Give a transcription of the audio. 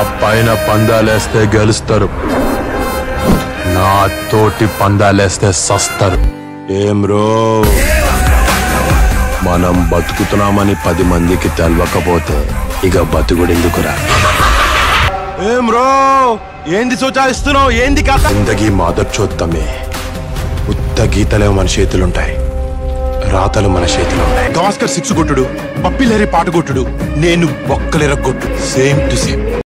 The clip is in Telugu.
పైన పందాలేస్తే గెలుస్తారు, నా తోటి పందాలేస్తే సస్తారు. ఏం రో, మనం బతుకుతున్నామని 10 మందికి తెలవకపోతే ఇక బతుకుడెందుకురా? ఏం రో, ఏంది సూచాయిస్తున్నావు? ఏంది కథ? జిందగీ మాదర్చోత్తమే. ఉత్త గీతలే మన చేతులుంటాయి, రాతలు మన చేతిలో ఉన్నాయి. గవాస్కర్ 6 కొట్టుడు, పప్పిలేరి పాట కొట్టుడు, నేను బొక్కలేర కొట్టు, సేమ్ టు సేమ్.